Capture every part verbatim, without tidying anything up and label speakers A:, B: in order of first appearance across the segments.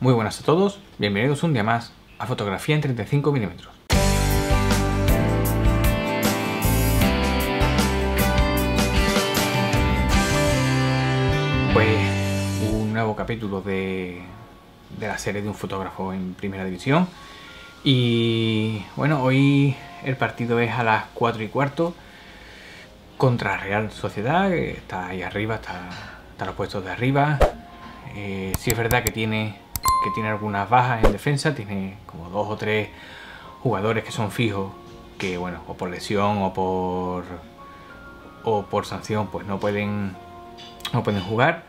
A: Muy buenas a todos, bienvenidos un día más a Fotografía en treinta y cinco milímetros. Pues un nuevo capítulo de, de la serie de un fotógrafo en primera división. Y bueno, hoy el partido es a las cuatro y cuarto contra Real Sociedad, que está ahí arriba, está, está los puestos de arriba. Eh, sí es verdad que tiene, que tiene algunas bajas en defensa, tiene como dos o tres jugadores que son fijos, que bueno, o por lesión o por o por sanción, pues no pueden no pueden jugar.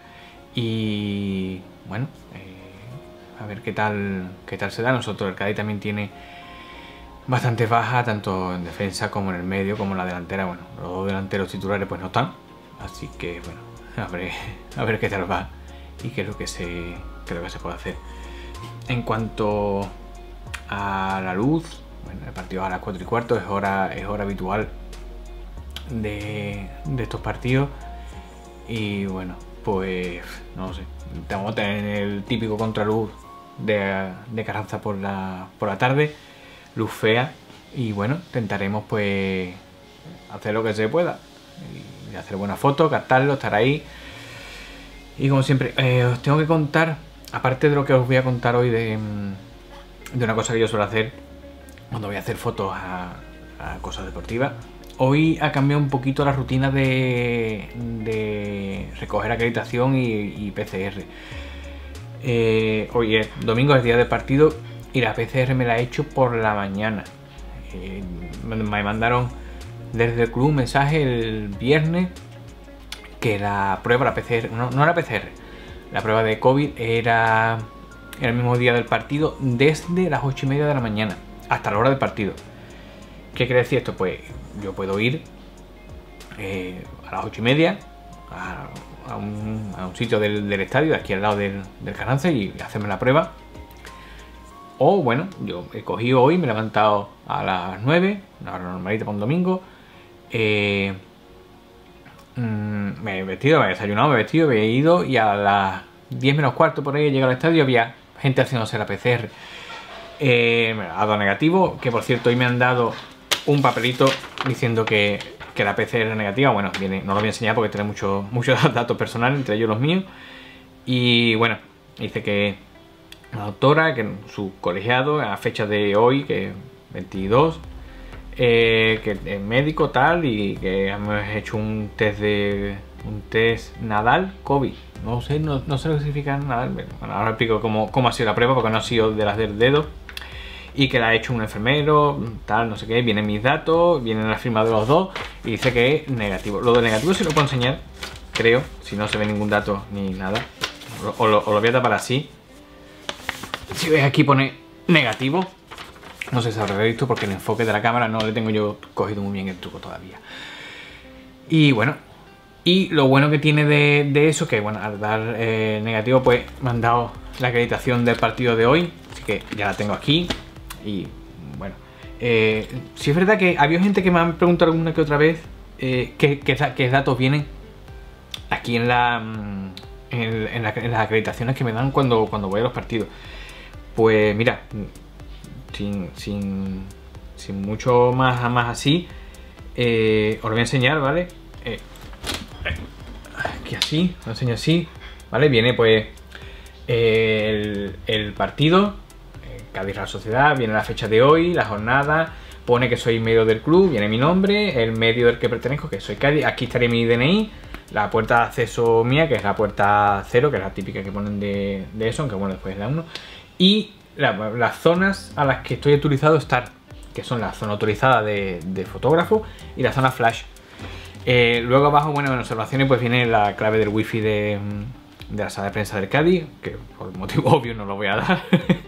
A: Y bueno, eh, a ver qué tal qué tal se da. Nosotros el Cádiz también tiene bastantes bajas, tanto en defensa como en el medio, como en la delantera. Bueno, los dos delanteros titulares pues no están, así que bueno, a ver, a ver qué tal va y qué es lo que se, qué es lo que se puede hacer. En cuanto a la luz, bueno, el partido a las cuatro y cuarto es hora, es hora habitual de, de estos partidos. Y bueno, pues no sé, vamos a tener el típico contraluz de, de Carranza por la, por la tarde, luz fea, y bueno, intentaremos pues hacer lo que se pueda y hacer buenas fotos, captarlo, estar ahí. Y como siempre, eh, os tengo que contar, aparte de lo que os voy a contar hoy de, de una cosa que yo suelo hacer cuando voy a hacer fotos a, a cosas deportivas. Hoy ha cambiado un poquito la rutina de, de recoger acreditación y, y P C R. Eh, hoy es domingo, es día del partido, y la P C R me la he hecho por la mañana. Eh, me mandaron desde el club un mensaje el viernes que la prueba, la P C R, no, no era P C R, la prueba de COVID era, era el mismo día del partido, desde las ocho y media de la mañana hasta la hora del partido. ¿Qué quiere decir esto? Pues yo puedo ir eh, a las ocho y media a, a, un, a un sitio del, del estadio, de aquí al lado del, del Carranza, y hacerme la prueba. O bueno, yo he cogido hoy, me he levantado a las nueve, una hora normalita para un domingo. Eh, mmm, me he vestido, me he desayunado, me he vestido, me he ido, y a las diez menos cuarto por ahí he llegado al estadio, había gente haciéndose la P C R. Eh, me ha dado negativo, que por cierto hoy me han dado un papelito diciendo que, que la P C R es negativa. Bueno, viene, no lo voy a enseñar porque tiene muchos muchos datos personales, entre ellos los míos. Y bueno, dice que la doctora, que su colegiado a fecha de hoy, que es veintidós, eh, que es médico tal, y que hemos hecho un test de un test Nadal COVID. No sé, no, no sé lo que significa Nadal. Bueno, ahora explico cómo, cómo ha sido la prueba, porque no ha sido de las del dedo. Y que la ha hecho un enfermero, tal, no sé qué. Vienen mis datos, vienen la firma de los dos, y dice que es negativo. Lo de negativo sí lo puedo enseñar, creo, si no se ve ningún dato ni nada. O lo, o lo voy a tapar así. Si veis aquí pone negativo, no sé si habrá visto porque el enfoque de la cámara no le tengo yo cogido muy bien el truco todavía. Y bueno, y lo bueno que tiene de, de eso, que bueno, al dar eh, negativo pues me han dado la acreditación del partido de hoy, así que ya la tengo aquí. Y bueno, eh, sí es verdad que había gente que me han preguntado alguna que otra vez eh, qué, qué, qué datos vienen aquí en, la, en, en, la, en las acreditaciones que me dan cuando, cuando voy a los partidos. Pues mira, sin, sin, sin mucho más, más así, eh, os lo voy a enseñar, ¿vale? Eh, aquí así, os lo enseño así, ¿vale? Viene pues el, el partido, Cádiz Real Sociedad, viene la fecha de hoy, la jornada, pone que soy medio del club, viene mi nombre, el medio del que pertenezco, que soy Cádiz, aquí estaría mi D N I, la puerta de acceso mía, que es la puerta cero, que es la típica que ponen de, de eso, aunque bueno, después es la uno, y la, las zonas a las que estoy autorizado estar, que son la zona autorizada de, de fotógrafo y la zona flash. Eh, luego abajo, bueno, en observaciones pues viene la clave del wifi de, de la sala de prensa del Cádiz, que por motivo obvio no lo voy a dar.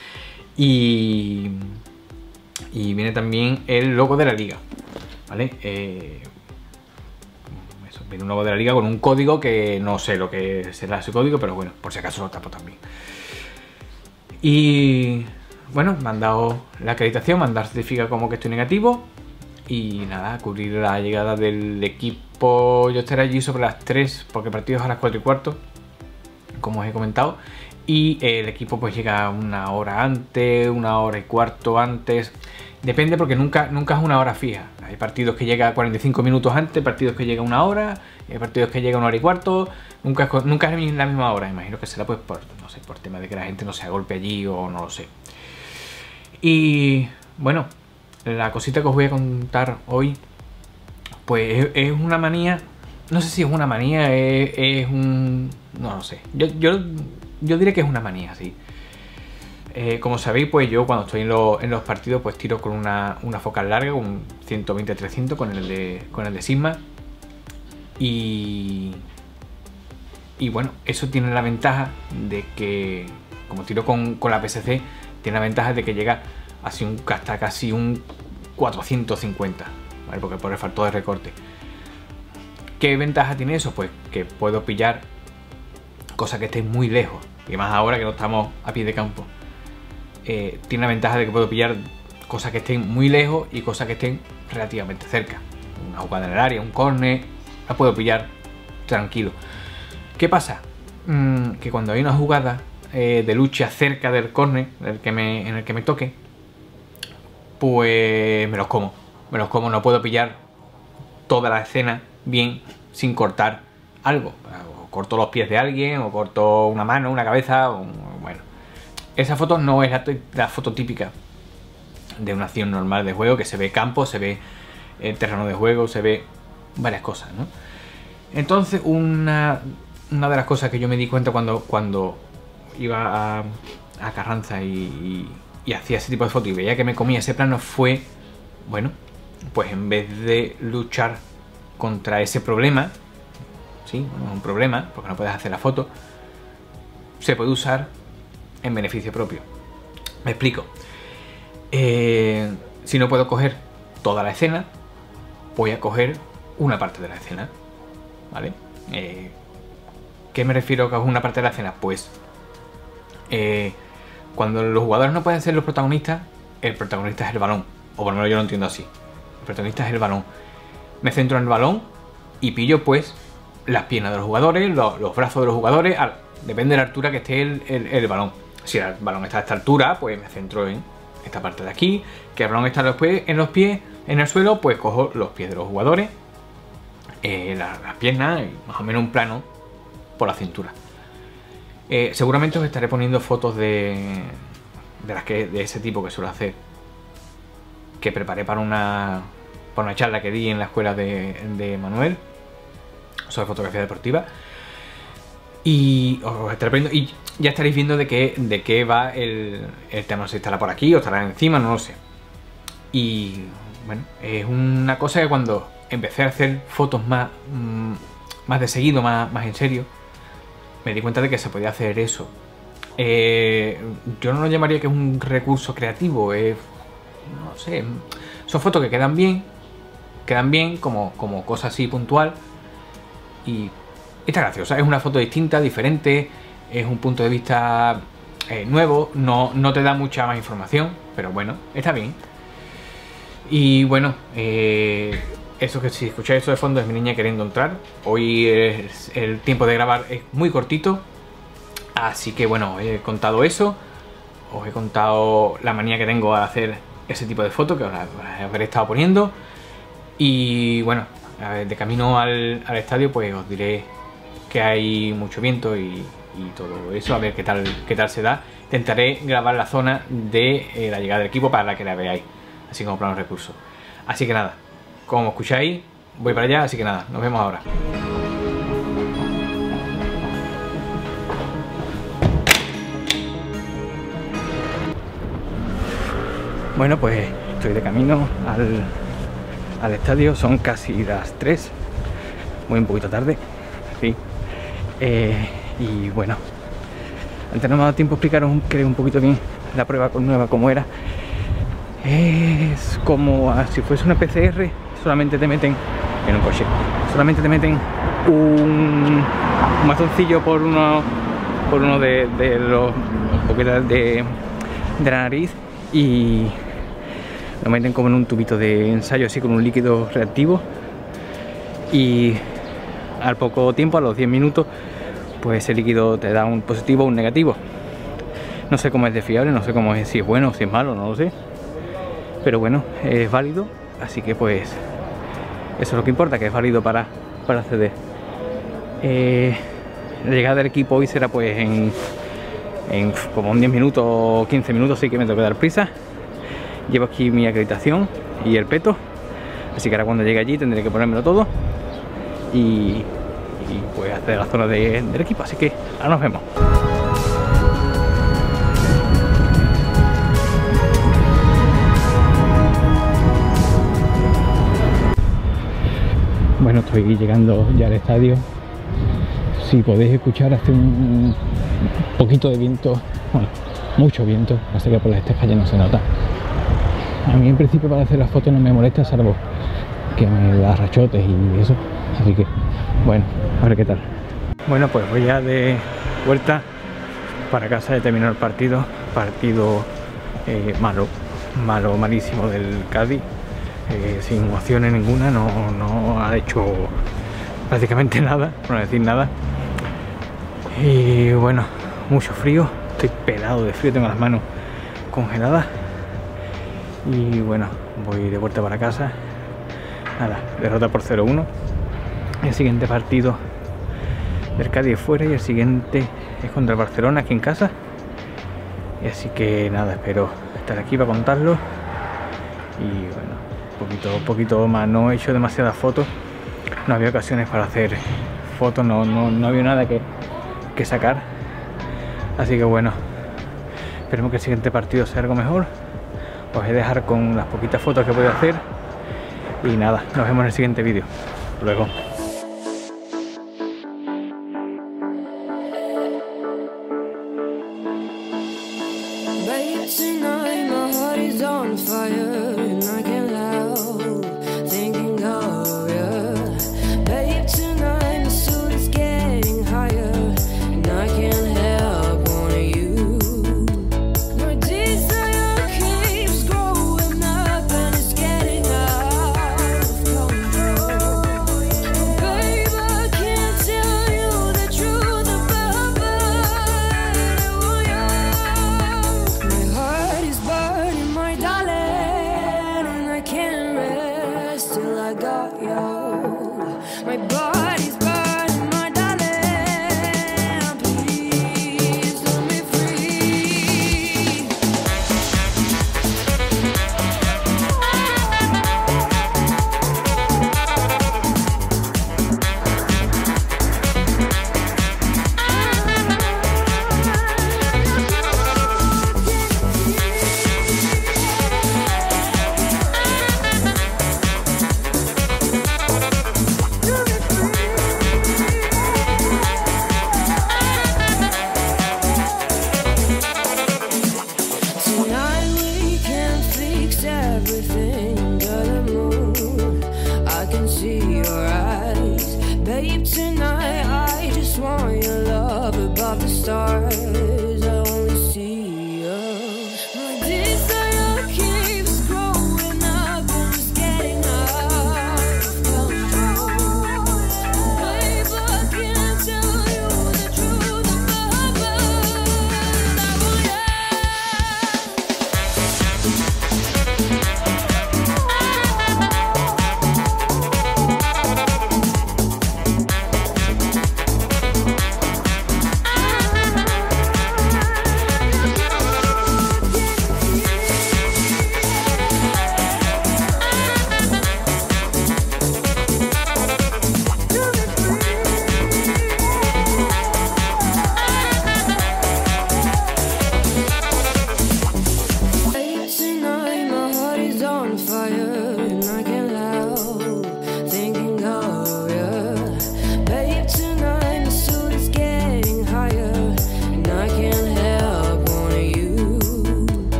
A: Y, y viene también el logo de la liga, ¿vale? Eh, eso, viene un logo de la liga con un código que no sé lo que será ese código, pero bueno, por si acaso lo tapo también. Y bueno, me han dado la acreditación, me han dado certificado como que estoy negativo. Y nada, cubrir la llegada del equipo. Yo estaré allí sobre las tres, porque el partido es a las cuatro y cuarto, como os he comentado. y el equipo pues llega una hora antes, una hora y cuarto antes. Depende, porque nunca, nunca es una hora fija. Hay partidos que llega cuarenta y cinco minutos antes, partidos que llega una hora, hay partidos que llega una hora y cuarto. Nunca es, nunca es la misma hora. Imagino que será pues por, no sé, por tema de que la gente no se agolpe allí o no lo sé. Y bueno, la cosita que os voy a contar hoy, pues es, es una manía. No sé si es una manía, es, es un... no lo sé. Yo, yo, yo diré que es una manía, sí. Eh, como sabéis, pues yo cuando estoy en, lo, en los partidos pues tiro con una, una focal larga, un ciento veinte trescientos con el de, con el de Sigma. Y, y bueno, eso tiene la ventaja de que, como tiro con, con la P S C, tiene la ventaja de que llega así un, hasta casi un cuatrocientos cincuenta, ¿vale? Porque por el factor de recorte. ¿Qué ventaja tiene eso? Pues que puedo pillar cosas que estén muy lejos, y más ahora que no estamos a pie de campo. Eh, tiene la ventaja de que puedo pillar cosas que estén muy lejos y cosas que estén relativamente cerca. Una jugada en el área, un córner, la puedo pillar tranquilo. ¿Qué pasa? Mm, que cuando hay una jugada eh, de lucha cerca del córner en el que me, en el que me toque, pues me los como. Me los como, no puedo pillar toda la escena bien sin cortar algo. O corto los pies de alguien, o corto una mano, una cabeza, o, bueno. Esa foto no es la, la foto típica de una acción normal de juego, que se ve campo, se ve el terreno de juego, se ve varias cosas, ¿no? Entonces, una, una de las cosas que yo me di cuenta cuando, cuando iba a, a Carranza y, y, y hacía ese tipo de fotos y veía que me comía ese plano fue, bueno, pues en vez de luchar contra ese problema, sí, bueno, es un problema, porque no puedes hacer la foto, se puede usar en beneficio propio. Me explico. Eh, si no puedo coger toda la escena, voy a coger una parte de la escena, ¿vale? Eh, ¿Qué me refiero con una parte de la escena? Pues eh, cuando los jugadores no pueden ser los protagonistas, el protagonista es el balón, o por lo menos yo lo entiendo así. El protagonista es el balón. Me centro en el balón y pillo pues las piernas de los jugadores, los, los brazos de los jugadores, al, depende de la altura que esté el, el, el balón. Si el balón está a esta altura, pues me centro en esta parte de aquí. Que el balón está en los pies, en, los pies, en el suelo, pues cojo los pies de los jugadores, eh, las, las piernas, y más o menos un plano por la cintura. Eh, seguramente os estaré poniendo fotos de, de, las que, de ese tipo que suelo hacer, que preparé para una, para una charla que di en la escuela de, de Manuel sobre fotografía deportiva. Y os estaré poniendo, y ya estaréis viendo de qué, de qué va el, el tema. No sé si estará por aquí o estará encima, no lo sé. Y bueno, es una cosa que cuando empecé a hacer fotos más, más de seguido, más, más en serio, me di cuenta de que se podía hacer eso. Eh, yo no lo llamaría que es un recurso creativo, es, no sé, son fotos que quedan bien, quedan bien como, como cosa así puntual, y está graciosa. Es una foto distinta, diferente, es un punto de vista eh, nuevo, no, no te da mucha más información, pero bueno, está bien. Y bueno, eh, eso que si escucháis eso de fondo es mi niña queriendo entrar. Hoy es, el tiempo de grabar es muy cortito, así que bueno, os he contado eso, os he contado la manía que tengo a hacer ese tipo de fotos que os habré estado poniendo. Y bueno, de camino al, al estadio pues os diré que hay mucho viento y, y todo eso, a ver qué tal, qué tal se da. Intentaré grabar la zona de eh, la llegada del equipo para que la veáis, así como plano recursos. Así que nada, como escucháis, voy para allá, así que nada, nos vemos ahora. Bueno, pues estoy de camino al, al estadio, son casi las tres, muy un poquito tarde, sí. Eh, y bueno, antes no me ha dado tiempo a explicaros un, creo un poquito bien la prueba con nueva como era. Es como si fuese una P C R, solamente te meten en un coche, solamente te meten un, un bastoncillo por uno por uno de, de los boquetas de, de la nariz y lo meten como en un tubito de ensayo así con un líquido reactivo, y al poco tiempo, a los diez minutos, pues ese líquido te da un positivo o un negativo. No sé cómo es de fiable, no sé cómo es, si es bueno o si es malo, no lo sé. Pero bueno, es válido, así que pues eso es lo que importa, que es válido para, para acceder. Eh, la llegada del equipo hoy será pues en, en como en diez minutos o quince minutos, así que me tengo que dar prisa. Llevo aquí mi acreditación y el peto, así que ahora cuando llegue allí tendré que ponérmelo todo y, y pues hacer la zona de, del equipo, así que ahora nos vemos. Bueno, estoy llegando ya al estadio. Si podéis escuchar, hace un poquito de viento, bueno, mucho viento, así que por las estas calles no se nota. A mí en principio para hacer las fotos no me molesta, salvo que me da rachotes y eso, así que bueno, a ver qué tal. Bueno, pues voy ya de vuelta para casa, he terminado el partido, partido eh, malo, malo, malísimo del Cádiz. Eh, sin opciones ninguna, no, no ha hecho prácticamente nada, por no decir nada. Y bueno, mucho frío, estoy pelado de frío, tengo las manos congeladas. Y bueno, voy de vuelta para casa. Nada, derrota por cero uno. El siguiente partido del Cádiz fuera y el siguiente es contra el Barcelona aquí en casa. Y así que nada, espero estar aquí para contarlo. Y bueno, poquito, poquito más, no he hecho demasiadas fotos, no había ocasiones para hacer fotos, no, no, no había nada que, que sacar, así que bueno, esperemos que el siguiente partido sea algo mejor. Os voy a dejar con las poquitas fotos que voy a hacer y nada, nos vemos en el siguiente vídeo. Luego.
B: Tonight my heart is on fire.